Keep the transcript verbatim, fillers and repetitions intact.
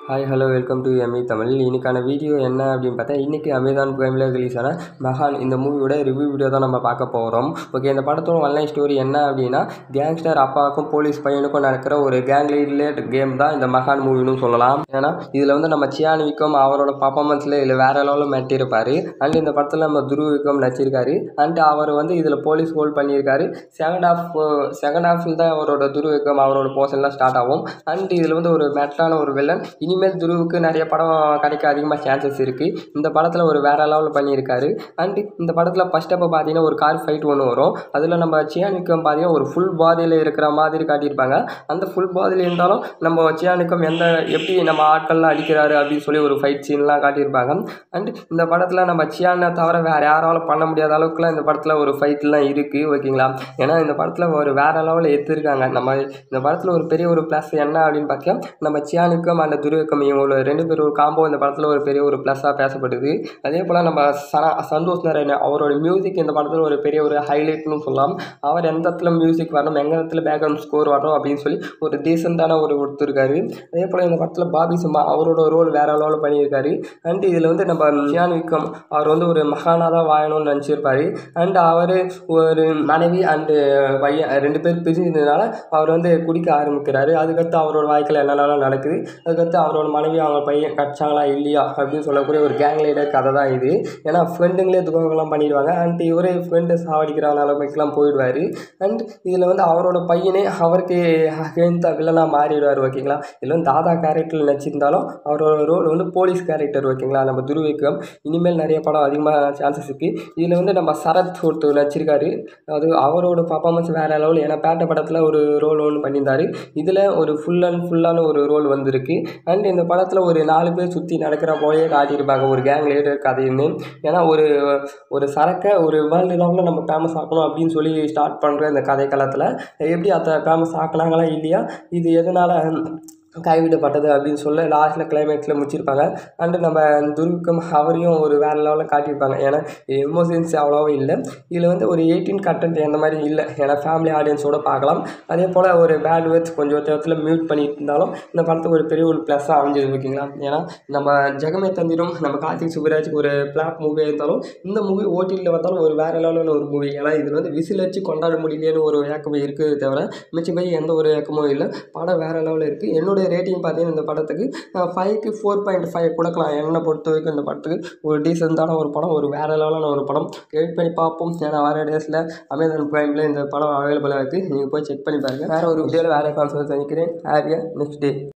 Hi hello welcome to ME Tamil. இன்றைக்கான video என்ன அப்படின்னு பார்த்தா, இன்றைக்கி அமேசான் பிரைமில் ரிலீஸ் ஆன மகான் இந்த மூவியோட ரிவ்யூ வீடியோ தான் நம்ம பார்க்க போகிறோம். ஓகே, இந்த படத்தோட ஒன்லைன் ஸ்டோரி என்ன அப்படின்னா, கேங்ஸ்டர் அப்பாவுக்கும் போலீஸ் பையனுக்கும் நடக்கிற ஒரு கேங் ரிலேட்டட் கேம் தான் இந்த மகான் மூவின்னு சொல்லலாம். ஏன்னா இதில் வந்து நம்ம சியான் விக்ரம் அவரோட பர்ஃபார்மன்ஸில் இதில் வேறு லெவலில் மெட்டியிருப்பார். அண்ட் இந்த படத்தில் நம்ம துருவ் விக்ரம் நடிச்சிருக்காரு. அண்ட் அவர் வந்து இதில் போலீஸ் ஹோல்ட் பண்ணியிருக்காரு. செகண்ட் ஹாஃப் செகண்ட் ஹாஃபில் தான் அவரோட துருவ் விக்ரம் அவரோட போர்ஷன்லாம் ஸ்டார்ட் ஆகும். அண்ட் இதில் வந்து ஒரு மெட்டலான ஒரு வில்லன். இனிமேல் துருவுக்கு நிறைய படம் கிடைக்க அதிகமாக சான்சஸ் இருக்குது. இந்த படத்தில் ஒரு வேறு லெவலில் பண்ணியிருக்காரு. அண்ட் இந்த படத்தில் ஃபஸ்ட் அப்போ பார்த்தீங்கன்னா ஒரு கார் ஃபைட் ஒன்று வரும். அதில் நம்ம சியான் விக்ரம் பார்த்தீங்கன்னா ஒரு ஃபுல் பாதியில் இருக்கிற மாதிரி காட்டியிருப்பாங்க. அந்த ஃபுல் பாதியில் இருந்தாலும் நம்ம சியான் விக்ரம் எந்த எப்படி நம்ம ஆட்கள்லாம் அடிக்கிறாரு அப்படின்னு சொல்லி ஒரு ஃபைட் சீன்லாம் காட்டியிருப்பாங்க. அண்ட் இந்த படத்தில் நம்ம சியானை தவிர வேறு யாராலும் பண்ண முடியாத அளவுக்குலாம் இந்த படத்தில் ஒரு ஃபைட்லாம் இருக்குது. ஓகேங்களா? ஏன்னா இந்த படத்தில் ஒரு வேறு லெவலில் எடுத்துருக்காங்க. நம்ம இந்த படத்தில் ஒரு பெரிய ஒரு ப்ளஸ் என்ன அப்படின்னு பார்த்தீங்கன்னா, நம்ம சியான் விக்ரம் அந்த துருவ் விக்ரம் இவங்களோட ரெண்டு பேர் ஒரு காம்போ இந்த படத்தில் ஒரு பெரிய ஒரு ப்ளஸ்ஸாக பேசப்படுது. அதே போல் நம்ம சனா சந்தோஷ் நாராயண் அவரோட மியூசிக் இந்த படத்தில் ஒரு பெரிய ஒரு ஹைலைட்னு சொல்லலாம். அவர் எந்த இடத்துல மியூசிக் வரணும், எந்த இடத்துல பேக்ரவுண்ட் ஸ்கோர் வரணும் அப்படின்னு சொல்லி ஒரு டீசெண்டான ஒரு கொடுத்துருக்காரு. அதே போல் இந்த படத்தில் பாபி செம்மா அவரோட ரோல் வேறு லெவலில் பண்ணியிருக்காரு. அண்ட் இதில் வந்து நம்ம சியான் விக்ரம் அவர் வந்து ஒரு மகானாக தான் வாழணும்னு நினச்சிருப்பார். அண்ட் அவர் ஒரு மனைவி அண்டு பையன் ரெண்டு பேர் பிரிஞ்சதுனால அவர் வந்து குடிக்க ஆரம்பிக்கிறாரு. அதுக்கடுத்து அவரோட வாழ்க்கையில் என்னென்னலாம் நடக்குது, அதுக்கடுத்து அவரோட மனைவி அவங்க பையன் கிடச்சாங்களா இல்லையா அப்படின்னு சொல்லக்கூடிய ஒரு கேங் லீடர் கதை தான் இது. ஏன்னா ஃப்ரெண்டுங்களே துரோகம்லாம் பண்ணிடுவாங்க. அண்ட் இவரே ஃப்ரெண்டு சாவடிக்கிற நிலைமைக்கெலாம் போயிடுவார். அண்ட் இதில் வந்து அவரோட பையனே அவருக்கு அகேன்ஸ்டாக வில்லனாக மாறிடுவார். ஓகேங்களா? இதில் வந்து தாதா கேரக்டரில் நடிச்சிருந்தாலும் அவரோட ரோல் வந்து போலீஸ் கேரக்டர். ஓகேங்களா? நம்ம துருவ் விக்ரம் இனிமேல் நிறைய படம் அதிகமாக சான்சஸ் இருக்குது. இதில் வந்து நம்ம சரத் ஒருத்தர் நடிச்சிருக்காரு. அது அவரோட பர்ஃபார்மன்ஸ் வேறு லெவல். ஏன்னா பேட்ட படத்தில் ஒரு ரோல் ஒன்று பண்ணியிருந்தார். இதில் ஒரு ஃபுல் அண்ட் ஃபுல்லான ஒரு ரோல் வந்திருக்கு. அண்ட் இந்த படத்தில் ஒரு நாலு பேர் சுற்றி நடக்கிற போலே காட்டியிருப்பாங்க ஒரு கேங் லீடர் கதைன்னு. ஏன்னா ஒரு ஒரு சரக்கை ஒரு வேர்ல்டு லெவலில் நம்ம ஃபேமஸ் ஆக்கணும் அப்படின்னு சொல்லி ஸ்டார்ட் பண்ணுற இந்த கதை காலத்தில் எப்படி அதை ஃபேமஸ் ஆக்கலாங்களா இல்லையா, இது எதனால் கைவிடப்பட்டது அப்படின்னு சொல்ல லாஸ்ட்டில் கிளைமேக்ஸில் முடிச்சிருப்பாங்க. அண்டு நம்ம துருவ் விக்ரம் அவரையும் ஒரு வேறு லெவலில் காட்டியிருப்பாங்க. ஏன்னா எமோஷன்ஸ் அவ்வளோவா இல்லை. இதில் வந்து ஒரு எயிட்டீன் கண்டென்ட் அந்த மாதிரி இல்லை. ஏன்னா ஃபேமிலி ஆடியன்ஸோடு பார்க்கலாம். அதே போல் ஒரு பேட் வேர்ட்ஸ் கொஞ்சம் இடத்துல மியூட் பண்ணிட்டு இருந்தாலும் இந்த படத்துக்கு ஒரு பெரிய ஒரு ப்ளஸ்ஸாக அமைஞ்சது. ஓகேங்களா? ஏன்னா நம்ம ஜெகமே தந்திரம் நம்ம கார்த்திக் சுப்ராஜுக்கு ஒரு பிளாப் மூவியாக இருந்தாலும் இந்த மூவி ஓடிடியில் வந்தாலும் ஒரு வேறு லெவலில் ஒரு மூவி. ஏன்னா இதில் வந்து விசில் வச்சு கொண்டாட முடியலையேன்னு ஒரு ஏக்கம் இருக்குது தவிர மிச்சபடி எந்த ஒரு ஏக்கமும் இல்லை. படம் வேறு லெவலில் இருக்குது. என்னோட ரேட்டிங் பார்த்தீங்கன்னா இந்த படத்துக்கு ஃபைவ்க்கு ஃபோர் பாயிண்ட் ஃபைவ் கொடுக்கலாம். என்னை பொறுத்த வரைக்கும் இந்த படத்துக்கு ஒரு டீசெண்டான ஒரு படம், ஒரு வேறு லெவலான ஒரு படம். வெயிட் பண்ணி பார்ப்போம். ஏன்னா வர டேஸில் அமேசான் பிரைமில் இந்த படம் அவைலபிளாக இருக்குது. நீங்கள் போய் செக் பண்ணி பாருங்கள். வேறு ஒரு வீடியோவில் வேறு கான்செப்ட் சந்திக்கிறேன். Have a next day.